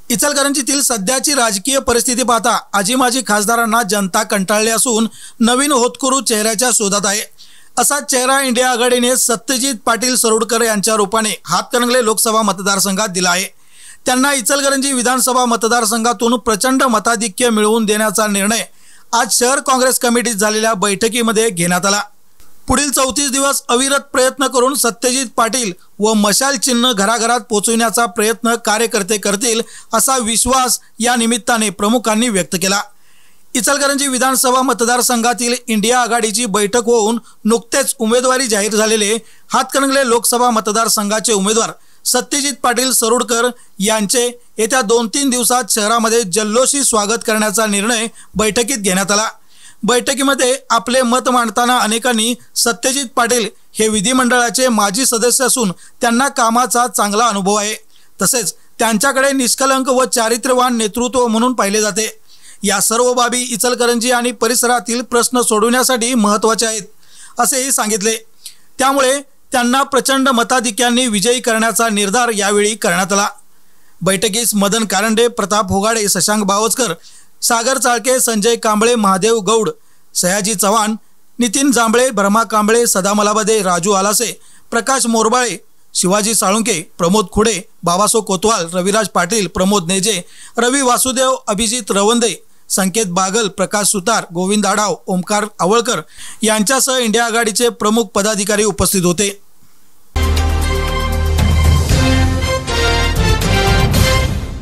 इचलकरंजीतील सध्याची राजकीय परिस्थिती पाहता आजी माजी खासदारांना जनता कंटाळली असून नवीन होतकरू चेहऱ्याच्या शोधात आहे। असा चेहरा इंडिया आघाडीने सत्यजित पाटील सरोडकर यांच्या रूपाने हातकणंगले लोकसभा मतदारसंघात दिला आहे। त्यांना इचलकरंजी विधानसभा मतदारसंघातून प्रचंड मताधिक्य मिळवून देण्याचा निर्णय आज शहर काँग्रेस कमिटीत झालेल्या बैठकीमध्ये घेण्यात आला। पुढील 34 दिवस अविरत प्रयत्न करून सत्यजित पाटील व मशाल चिन्ह घराघरात पोहोचविण्याचा प्रयत्न कार्यकर्ते करतील असा विश्वास या निमित्ताने प्रमुखांनी व्यक्त केला। इचलकरंजी विधानसभा मतदारसंघातील इंडिया आघाडीची बैठक होऊन नुकतेच उमेदवारी जाहीर झालेले हातकणंगले लोकसभा मतदारसंघाचे उमेदवार सत्यजित पाटील सरोडकर यांचे येत्या 2-3 दिवसात शहरामध्ये जल्लोषी स्वागत करण्याचा निर्णय बैठकीत घेण्यात आला। बैठकीमध्ये आपले मत मांडताना अनेकांनी सत्यजित पाटील हे विधिमंडळाचे माजी सदस्य असून त्यांना कामाचा चांगला अनुभव आहे, तसेच त्यांच्याकडे निष्कलंक व चारित्र्यवान नेतृत्व म्हणून पाहिले जाते। या सर्व बाबी इचलकरंजी आणि परिसरातील प्रश्न सोडवण्यासाठी महत्त्वाच्या आहेत असेही सांगितले। त्यामुळे त्यांना प्रचंड मताधिक्यांनी विजयी करण्याचा निर्धार यावेळी करण्यात आला। बैठकीस मदन कारंडे, प्रताप होगाडे, शशांक बावस्कर, सागर चाळके, संजय कांबळे, महादेव गौड, सयाजी चव्हाण, नितीन जांभळे, भरमा कांबळे, सदा मलाबदे, राजू आलासे, प्रकाश मोरबाळे, शिवाजी साळुंके, प्रमोद खुडे, बाबासो कोतवाल, रविराज पाटील, प्रमोद नेजे, रवी वासुदेव, अभिजित रवंदे, संकेत बागल, प्रकाश सुतार, गोविंद आढाव, ओमकार आवळकर यांच्यासह इंडिया आघाडीचे प्रमुख पदाधिकारी उपस्थित होते।